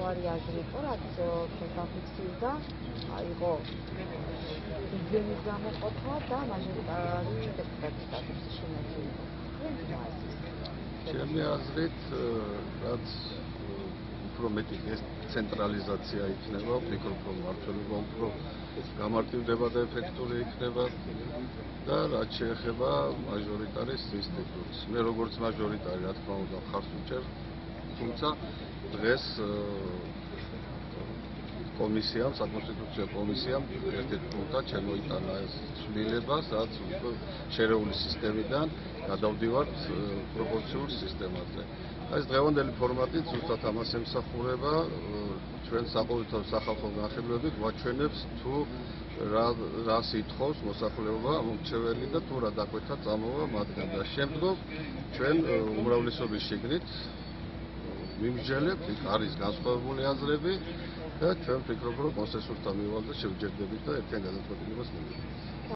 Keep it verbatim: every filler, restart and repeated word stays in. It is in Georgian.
მთავარი აზრი იყო, რაც ჩვენ დაფიქსირდა, იყო რეგიონის გამოყოფა და მაჟორიტარი დეპუტატის სტატუსის შენარჩუნება. ჩემი აზრით, რაც უფრო მეტი ცენტრალიზაცია იქნება, ვფიქრობ, რომ მმართველობა უფრო გამარტივდება და ეფექტური იქნება და რაც შეეხება მაჟორიტარის ინსტიტუტს. მე როგორც მაჟორიტარი, რა თქმა უნდა, მხარს ვუჭერ, თუმცა დღეს კომისიამ, საკონსტიტუციო კომისიამ ერთ-ერთ პუნქტად შემოიტანა ეს ცვლილება, სადაც შერეული სისტემიდან გადავდივართ პროპორციულ სისტემაზე. ეს დღევანდელი ფორმატი ზუსტად ამას ემსახურება, ჩვენ საყოველთაო სახალხო განხილვებით ვაჩვენებს თუ რა რას ითხოვს მოსახლეობა მომრჩეველი და თუ რა დაკვეთა წამოვა მათგან და შემდგომ ჩვენ უმრავლესობის შიგნით ვიმსჯელებთ, იქ არის განსხვავებული აზრები და ჩვენ ვფიქრობ, რომ კონსენსუსთან მივალ და შევჯერდებით და ერთიან გადაწყვეტილებას მივიღებთ.